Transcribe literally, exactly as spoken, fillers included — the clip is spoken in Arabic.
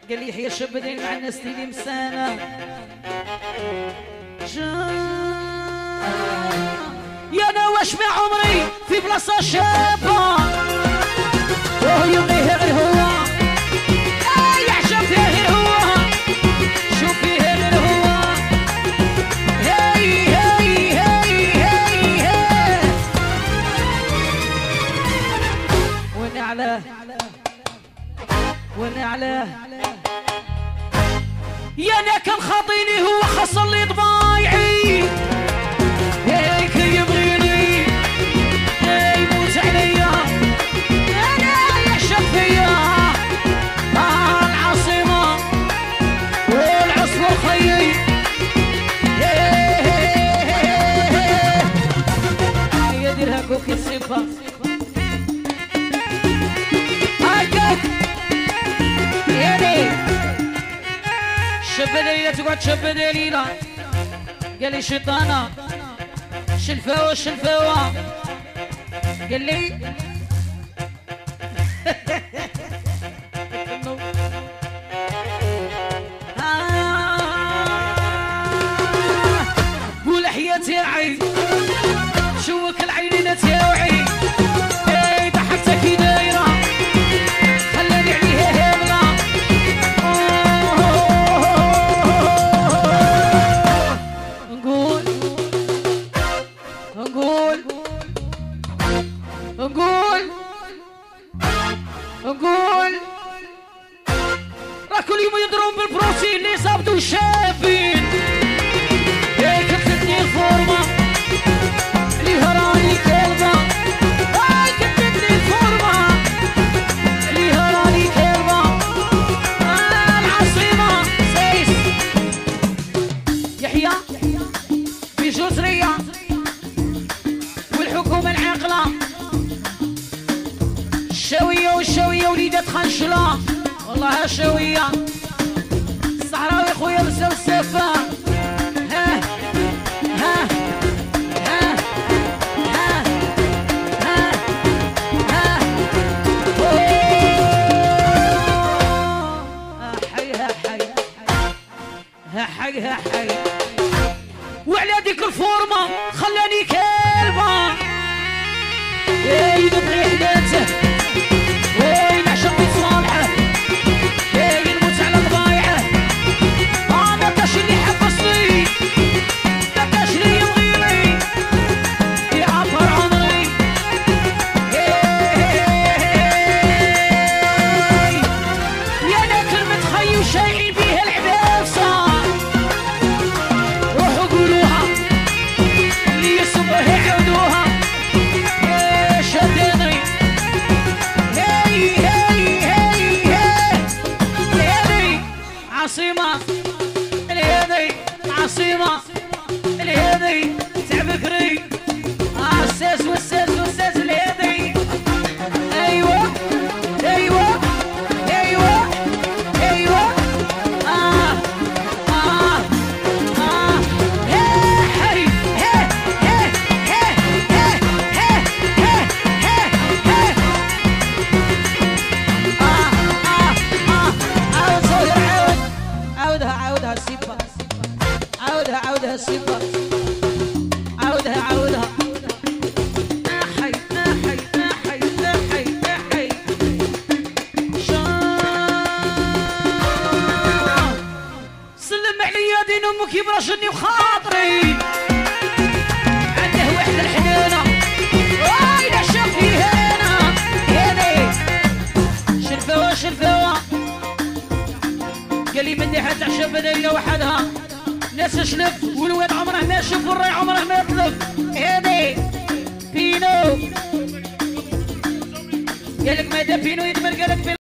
قال لي يحيى الشاب بدين مع الناس اللي مسانه يا انا واش مع عمري في بلاصه شابه ويومي غير هو يعجب فيه غير هو شوف فيه غير هو هاي هاي هاي هاي هاي ونعلاه ونعلاه يا انا كان خاطيني هو خاص لي ضبايعي هيك يبغيني يموت عليا انا يعشق فيا آه العاصمة والعصفور خيي هي ديرها كوكي الصفة هاكك يدي شب دليلة تقعد شب دليلة قال لي شيطانة شلفوة شلفوة قال لي قول حياتي عين شوك العينين تاوعي اي ضحكتك في دايرة خلاني عليها هبلة نقول نقول نقول نقول راه كل يوم يضربون بالبروتين اللي صابتو شابين هيك كتبتني الفورمة اللي هراني كلمة هاي كتبتني الفورمة اللي هراني كلمة آه العاصمة سيس يحيى في جزرية والحكومة العاقلة الشاوية والشاوية وليدات خنشلة والله الشاوية الصحراوي خويا بسا والسافة ها ها ها ها ها ها ها حي ها حي ها حي ها حي وعلى ديك الفورمة خلاني كلبة اي نبغي حداته اي نعشق في صالحه اي نموت على ضبايعه اه ما كاش اللي حبسني ما كاش اللي يبغيني يعبر عمري يا انا كلمة خي وشايعين بيها العباسة روحوا قولوها اللي يسموها يعودوها شدني هاي هاي هاي هاي الهدي عاصمة الهدي عاصمة الهدي تاع بكري اه الساس والساس والساس الهدي ايوه ايوه ايوه ايوه اه اه اه هاي هاي هاي هاي هاي هاي هاي عاودها عاودها السيبة عاودها عاودها السيبة عاودها عاودها احي احي احي احي احي سلم عليا دين امك يبرشني وخاطري عنده وحده الحنانه واي نعشق فيها انا هذي شرفوه شرفوه قال لي مني حتعشب بداية وحدها ناس شلف والواد عمره ما شف والراي عمره ما يطلف هذي بينو قالك ماذا بينو يدمر قالك